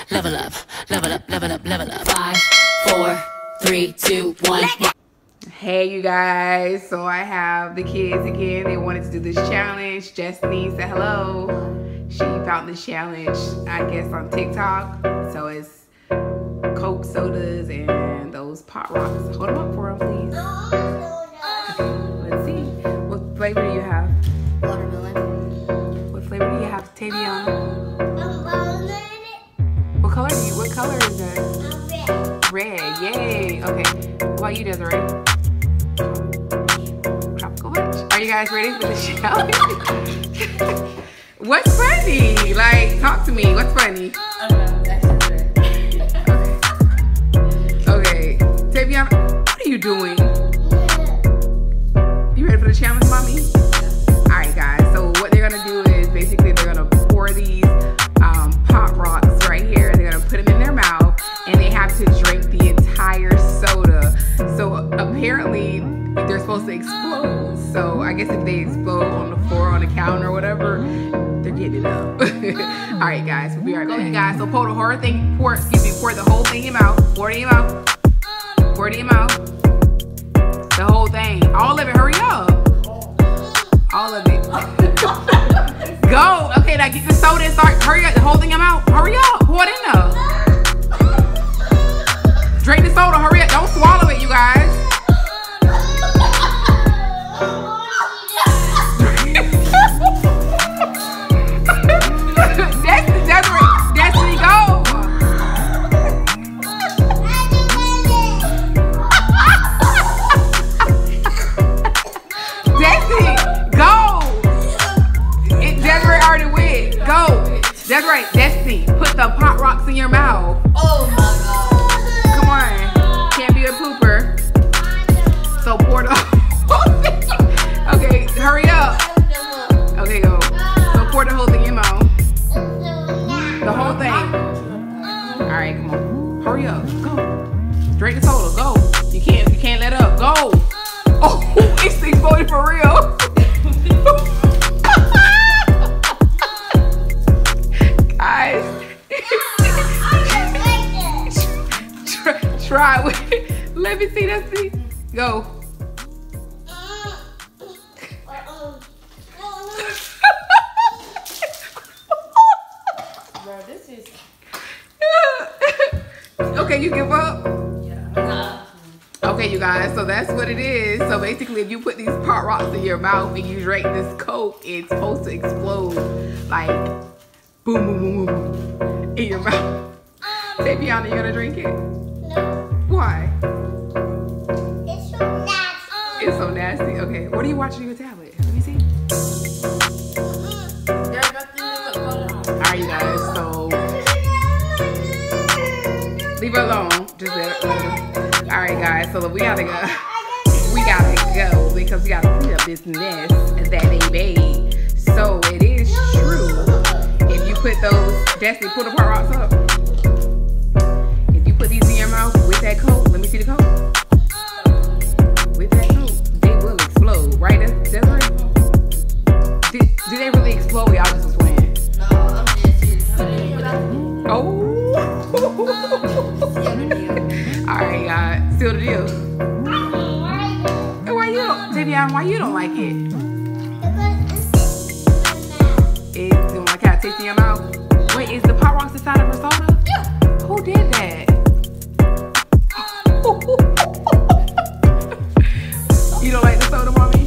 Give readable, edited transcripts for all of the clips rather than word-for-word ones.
level up, level up, level up, level up. 5, 4, 3, 2, 1. Hey you guys, so I have the kids again. They wanted to do this challenge. Destiny said hello. She found this challenge, I guess, on TikTok. So it's Coke sodas and those pot rocks. Hold them up for them, please. Okay, let's see. What flavor do you have? Watermelon. What flavor do you have, Taviana? What color is that? Red, yay. Okay, what about you, Desiree? Tropical Witch. Are you guys ready for the challenge? What's funny? Like, talk to me. What's funny? Okay, Taviana, what are you doing? You ready for the challenge, mommy? Alright, guys. So what they're gonna do is basically they're gonna pour these pot rocks right here. They're gonna put them in their mouth, and they have to drink the entire soda. So apparently they're supposed to explode. So I guess if they explode on the floor, on the counter, or whatever, they're getting it up. All right, guys, we'll be right back. Okay, guys. So pour the whole thing. Pour the whole thing in your mouth. Pour it in your mouth. Pour it in your mouth. The whole thing. All of it. Hurry up. All of it. Go. Okay, now get the soda and start. Hurry up. The whole thing in your mouth. Hurry up. Pour it in there. Drink the soda. Hurry up. Don't swallow it, you guys. Destiny, go. Destiny, go. Desiree already went. Go. Desiree, Destiny, put the pot rocks in your mouth. Oh my God. Come on. Can't be a pooper. So pour the whole thing. Okay, hurry up. Okay, go. So pour the whole thing in your mouth. The whole thing. Alright, come on. Hurry up. Go. Drink the soda. Go. You can't let up. Go. Oh, it's exploding for real. Guys. Try it. Let me see that. See. Go. Bro, this is... Okay, you give up? Yeah. Okay, you guys, so that's what it is. So basically, if you put these pot rocks in your mouth and you drink this Coke, it's supposed to explode like boom, boom, boom, boom in your mouth. Taviana, you gonna drink it? No. Why? It's so nasty. It's so nasty. Okay, what are you watching on your tablet? Let me see. Alright, you guys, so leave her alone. Just let her. Alright, guys, so we gotta go. We gotta go because we gotta clean up this mess that they made. So it is true. If you put those, Destiny, pull the pot rocks up. If you put these in your mouth with that Coke, let me see the Coke. With that Coke, they will explode, right? Desiree? Do they really explode? Y'all just was playing. No, I'm just kidding. Oh. Alright, guys. Seal the deal. Why you don't, Taviana, why you don't like it? It don't like how it tastes in your mouth? Wait, is the pot rocks inside of her soda? Yeah. Who did that? You don't like the soda, mommy?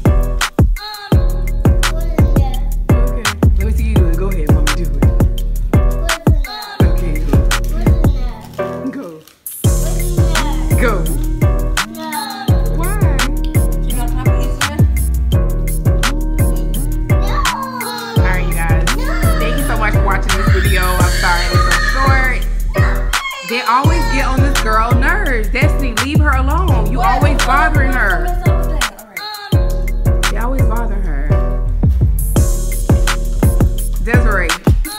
Okay. Let me see you do it. Go ahead, mommy, do it. Okay, go. Go. Why? Alright, you guys. Thank you so much for watching this video. I'm sorry it was so short. They always get on this girl nerves. Destiny, leave her alone. You always bothering her. They always bother her. Desiree.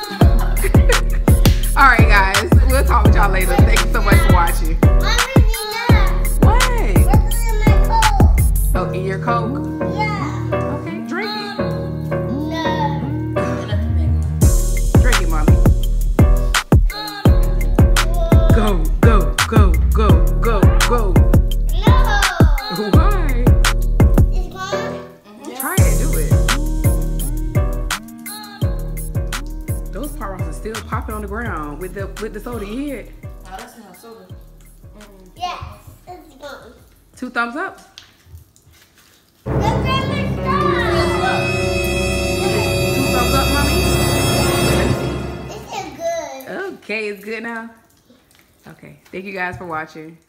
Alright, guys. We'll talk with y'all later. Thank you so much for watching. What? Oh, in your Coke? Okay, drink it. Drink it, mommy. still popping on the ground with the soda. You hear it? Oh, that's not soda. Yes, it's gone. 2 thumbs up. The grandma's done. 2 thumbs up, mommy. Let me see. This is good. Okay, it's good now. Okay, thank you guys for watching.